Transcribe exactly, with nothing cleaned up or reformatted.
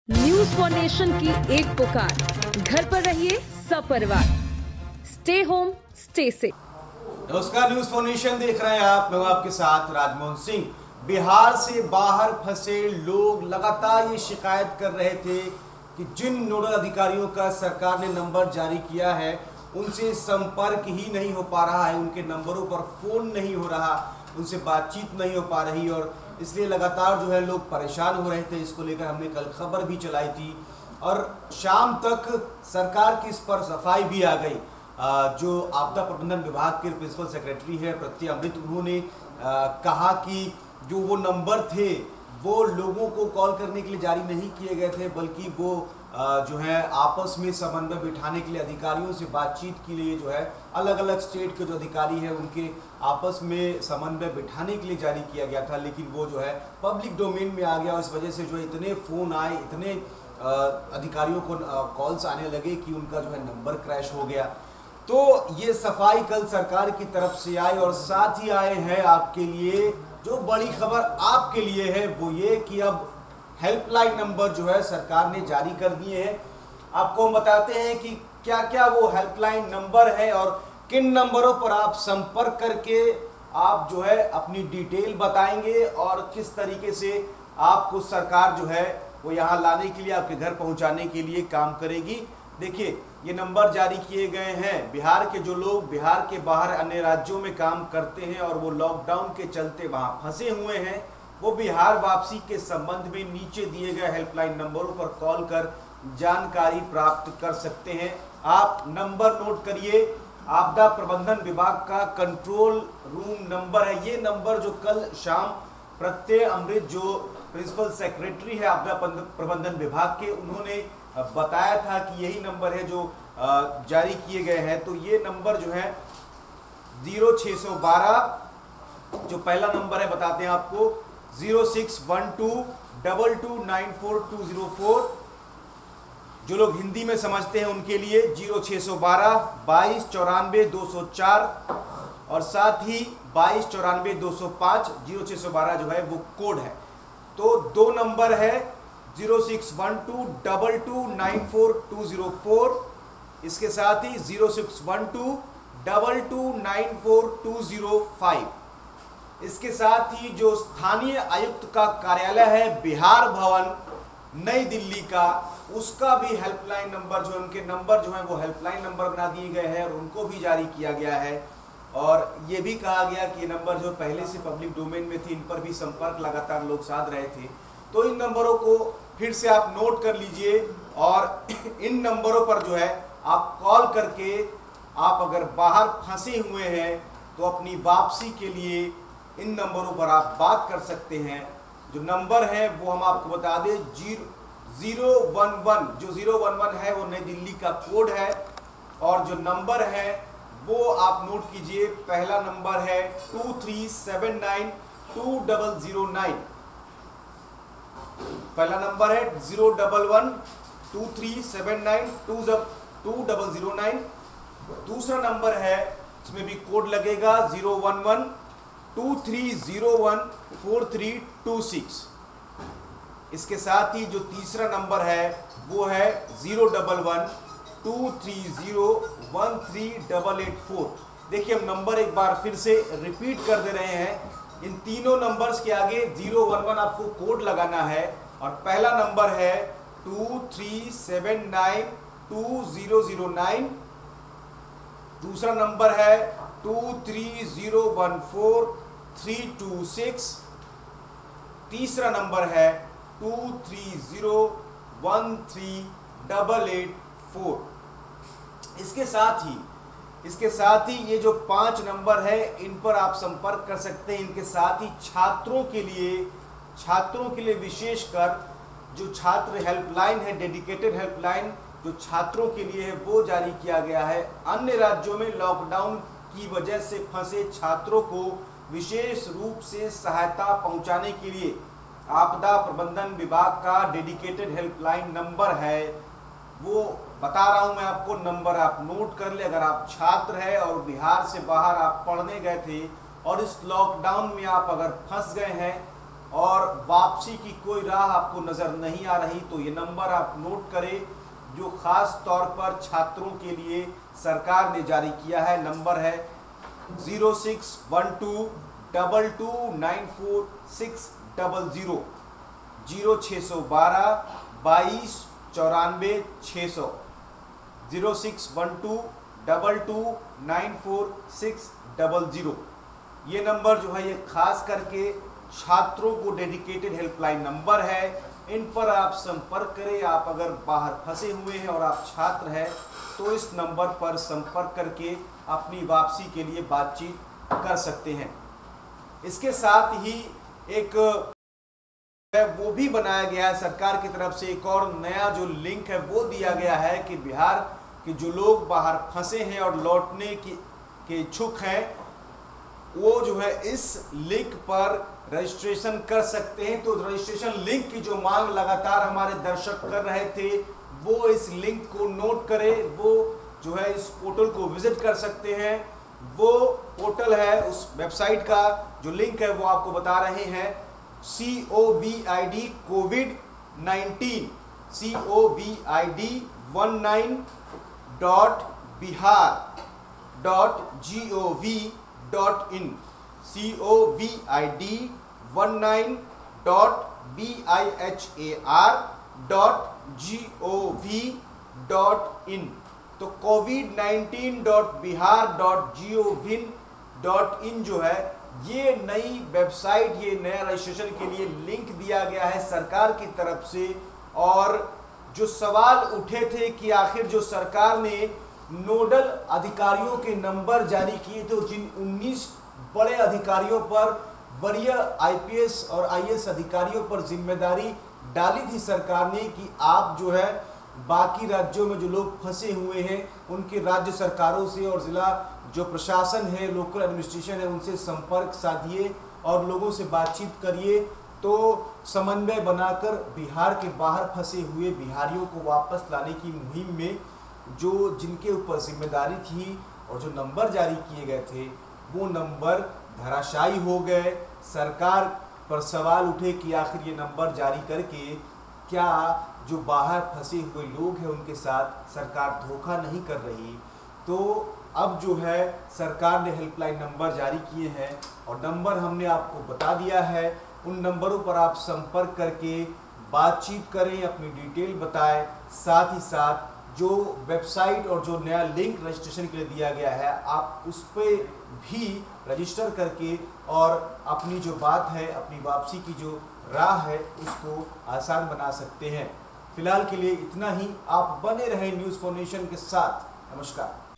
News for nation की एक पुकार, घर पर रहिए सपरिवार, स्टे होम स्टे सेफ। नमस्कार, न्यूज फॉर नेशन देख रहे हैं आप। मैं आपके साथ राजमोहन सिंह। बिहार से बाहर फंसे लोग लगातार ये शिकायत कर रहे थे कि जिन नोडल अधिकारियों का सरकार ने नंबर जारी किया है उनसे संपर्क ही नहीं हो पा रहा है, उनके नंबरों पर फोन नहीं हो रहा, उनसे बातचीत नहीं हो पा रही, और इसलिए लगातार जो है लोग परेशान हो रहे थे। इसको लेकर हमने कल खबर भी चलाई थी और शाम तक सरकार की इस पर सफाई भी आ गई। जो आपदा प्रबंधन विभाग के प्रिंसिपल सेक्रेटरी है प्रत्यय अमृत, उन्होंने कहा कि जो वो नंबर थे वो लोगों को कॉल करने के लिए जारी नहीं किए गए थे, बल्कि वो जो है आपस में समन्वय बिठाने के लिए अधिकारियों से बातचीत के लिए जो है अलग अलग स्टेट के जो अधिकारी हैं उनके आपस में समन्वय बिठाने के लिए जारी किया गया था। लेकिन वो जो है पब्लिक डोमेन में आ गया और इस वजह से जो इतने फ़ोन आए, इतने अधिकारियों को कॉल्स आने लगे कि उनका जो है नंबर क्रैश हो गया। तो ये सफाई कल सरकार की तरफ से आई और साथ ही आए हैं आपके लिए जो बड़ी खबर आपके लिए है वो ये कि अब हेल्पलाइन नंबर जो है सरकार ने जारी कर दिए हैं। आपको हम बताते हैं कि क्या क्या वो हेल्पलाइन नंबर है और किन नंबरों पर आप संपर्क करके आप जो है अपनी डिटेल बताएंगे और किस तरीके से आपको सरकार जो है वो यहाँ लाने के लिए, आपके घर पहुँचाने के लिए काम करेगी। देखिए, ये नंबर जारी किए गए हैं। बिहार के जो लोग बिहार के बाहर अन्य राज्यों में काम करते हैं और वो लॉकडाउन के चलते वहाँ फंसे हुए हैं, वो बिहार वापसी के संबंध में नीचे दिए गए हेल्पलाइन नंबरों पर कॉल कर जानकारी प्राप्त कर सकते हैं। आप नंबर नोट करिए, आपदा प्रबंधन विभाग का कंट्रोल रूम नंबर है ये नंबर, जो कल शाम प्रत्यय अमृत जो प्रिंसिपल सेक्रेटरी है आपदा प्रबंधन विभाग के, उन्होंने बताया था कि यही नंबर है जो जारी किए गए हैं। तो ये नंबर जो है जीरो छः सौ बारह जो पहला नंबर है बताते हैं आपको, zero six one two double two nine four two zero four. जो लोग हिंदी में समझते हैं उनके लिए जीरो छः सौ बारह बाईस चौरानवे दो सौ चार और साथ ही बाईस चौरानवे दो सौ पाँच। जीरो छः सौ बारह जो है वो कोड है। तो दो नंबर है zero six one two double two nine four two zero four, इसके साथ ही zero six one two double two nine four two zero five. इसके साथ ही जो स्थानीय आयुक्त का कार्यालय है बिहार भवन नई दिल्ली का, उसका भी हेल्पलाइन नंबर जो उनके नंबर जो है वो हेल्पलाइन नंबर बना दिए गए हैं और उनको भी जारी किया गया है। और ये भी कहा गया कि ये नंबर जो पहले से पब्लिक डोमेन में थी, इन पर भी संपर्क लगातार लोग साध रहे थे। तो इन नंबरों को फिर से आप नोट कर लीजिए और इन नंबरों पर जो है आप कॉल करके आप अगर बाहर फंसे हुए हैं तो अपनी वापसी के लिए इन नंबरों पर आप बात कर सकते हैं। जो नंबर है वो हम आपको बता दें, जीरो जीरो वन वन जो जीरो वन वन है वो नई दिल्ली का कोड है और जो नंबर है वो आप नोट कीजिए। पहला नंबर है two three seven nine two double zero nine, पहला नंबर है zero double one two three seven nine two two double zero nine. दूसरा नंबर है, इसमें भी कोड लगेगा zero one one two three zero one four three two six. इसके साथ ही जो तीसरा नंबर है वो है zero double one two three zero one three double eight four. देखिए, हम नंबर एक बार फिर से रिपीट कर दे रहे हैं। इन तीनों नंबर्स के आगे जीरो वन वन आपको कोड लगाना है और पहला नंबर है two three seven nine two zero zero nine, दूसरा नंबर है two three zero one four three two six, तीसरा नंबर है two three zero one three double eight four. इसके साथ ही इसके साथ ही ये जो पांच नंबर है इन पर आप संपर्क कर सकते हैं। इनके साथ ही छात्रों के लिए छात्रों के लिए विशेषकर जो छात्र हेल्पलाइन है, डेडिकेटेड हेल्पलाइन जो छात्रों के लिए है वो जारी किया गया है। अन्य राज्यों में लॉकडाउन की वजह से फंसे छात्रों को विशेष रूप से सहायता पहुंचाने के लिए आपदा प्रबंधन विभाग का डेडिकेटेड हेल्पलाइन नंबर है वो बता रहा हूं मैं आपको। नंबर आप नोट कर ले। अगर आप छात्र हैं और बिहार से बाहर आप पढ़ने गए थे और इस लॉकडाउन में आप अगर फंस गए हैं और वापसी की कोई राह आपको नज़र नहीं आ रही तो ये नंबर आप नोट करें, जो ख़ास तौर पर छात्रों के लिए सरकार ने जारी किया है। नंबर है zero six one two double two nine four six double zero, zero छः सौ बारह बाईस चौरानवे छः सौ, zero six one two double two nine four six double zero. ये नंबर जो है ये खास करके छात्रों को डेडिकेटेड हेल्पलाइन नंबर है। इन पर आप संपर्क करें। आप अगर बाहर फंसे हुए हैं और आप छात्र हैं तो इस नंबर पर संपर्क करके अपनी वापसी के लिए बातचीत कर सकते हैं। इसके साथ ही एक वो भी बनाया गया है सरकार की तरफ से, एक और नया जो लिंक है वो दिया गया है कि बिहार के जो लोग बाहर फंसे हैं और लौटने की के इच्छुक हैं वो जो है इस लिंक पर रजिस्ट्रेशन कर सकते हैं। तो रजिस्ट्रेशन लिंक की जो मांग लगातार हमारे दर्शक कर रहे थे वो इस लिंक को नोट करें, वो जो है इस पोर्टल को विजिट कर सकते हैं। वो पोर्टल है, उस वेबसाइट का जो लिंक है वो आपको बता रहे हैं, C O V I D covid nineteen C O V I D one nine dot Bihar dot G O V dot in, C O V I D one nine dot B I H A R dot G O V dot in. तो covid nineteen dot Bihar dot G O V dot in जो है ये नई website, ये नया registration के लिए link दिया गया है सरकार की तरफ से। और जो सवाल उठे थे कि आखिर जो सरकार ने नोडल अधिकारियों के नंबर जारी किए थे, जिन उन्नीस बड़े अधिकारियों पर, वरीय आई पी एस और आई ए एस अधिकारियों पर जिम्मेदारी डाली थी सरकार ने कि आप जो है बाकी राज्यों में जो लोग फंसे हुए हैं उनके राज्य सरकारों से और ज़िला जो प्रशासन है, लोकल एडमिनिस्ट्रेशन है, उनसे संपर्क साधिए और लोगों से बातचीत करिए। तो समन्वय बनाकर बिहार के बाहर फंसे हुए बिहारियों को वापस लाने की मुहिम में जो जिनके ऊपर जिम्मेदारी थी और जो नंबर जारी किए गए थे वो नंबर धराशायी हो गए। सरकार पर सवाल उठे कि आखिर ये नंबर जारी करके क्या जो बाहर फंसे हुए लोग हैं उनके साथ सरकार धोखा नहीं कर रही। तो अब जो है सरकार ने हेल्पलाइन नंबर जारी किए हैं और नंबर हमने आपको बता दिया है। उन नंबरों पर आप संपर्क करके बातचीत करें, अपनी डिटेल बताएं। साथ ही साथ जो वेबसाइट और जो नया लिंक रजिस्ट्रेशन के लिए दिया गया है आप उस पर भी रजिस्टर करके और अपनी जो बात है, अपनी वापसी की जो राह है उसको आसान बना सकते हैं। फिलहाल के लिए इतना ही। आप बने रहें न्यूज़ फॉर नेशन के साथ। नमस्कार।